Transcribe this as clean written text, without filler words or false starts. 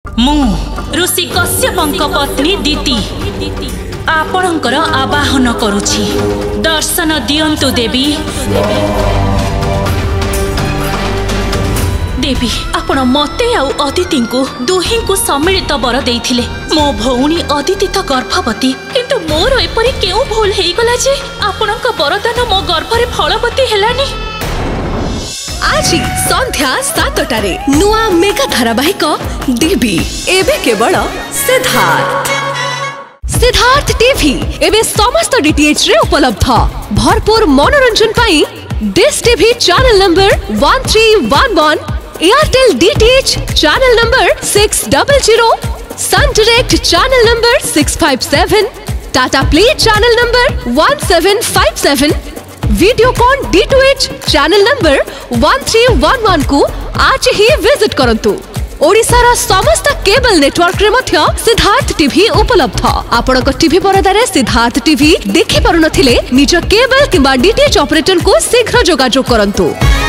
मु ऋषि कश्यपंक पत्नी दीति आपणकर आवाहन करुछि। दर्शन दियंतु देवी। देवी आपण मते आउ अदिति को दुही को सम्मिलित वर देइथिले। मो भौणी अदिति तो गर्भवती, किंतु मोर एपरि केउ भूल हेई गला जे आपणक वरदान मो गर्भरे फलवती हेलानी। आज संध्या 7टारे नुआ मेगा धारावाहिक देवी एबे केवल सिद्धार्थ टीवी एबे समस्त डीटीएच रे उपलब्ध। भरपूर मनोरंजन पाई dish TV channel number 1311, Airtel DTH channel number 600, Sun Direct channel number 657, Tata Play channel number 1757, Videocon D2H channel number 1311 को आज ही विजिट करंतु। ओडिसार समस्त केबल नेटवर्क रे मध्य सिद्धार्थ टीवी उपलब्ध। आपणक टीवी परदारे सिद्धार्थ टीवी देखि पारुनथिले निज केबल किंबा डीटीएच ऑपरेटर को शीघ्र जोगाजोग करंतु।